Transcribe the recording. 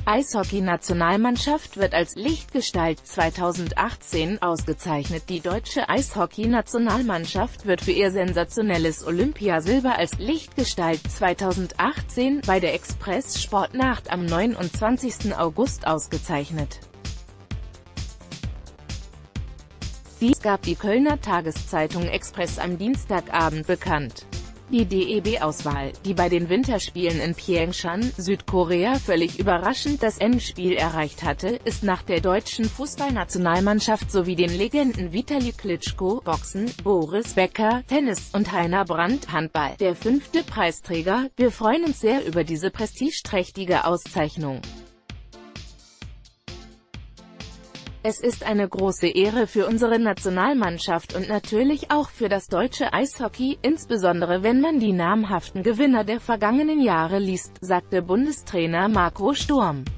Eishockey-Nationalmannschaft wird als Lichtgestalt 2018 ausgezeichnet. Die deutsche Eishockey-Nationalmannschaft wird für ihr sensationelles Olympiasilber als Lichtgestalt 2018 bei der Express-Sportnacht am 29. August ausgezeichnet. Dies gab die Kölner Tageszeitung Express am Dienstagabend bekannt. Die DEB-Auswahl, die bei den Winterspielen in Pyeongchang, Südkorea völlig überraschend das Endspiel erreicht hatte, ist nach der deutschen Fußballnationalmannschaft sowie den Legenden Vitali Klitschko, Boxen, Boris Becker, Tennis und Heiner Brandt, Handball, der 5. Preisträger. Wir freuen uns sehr über diese prestigeträchtige Auszeichnung. Es ist eine große Ehre für unsere Nationalmannschaft und natürlich auch für das deutsche Eishockey, insbesondere wenn man die namhaften Gewinner der vergangenen Jahre liest, sagte Bundestrainer Marco Sturm.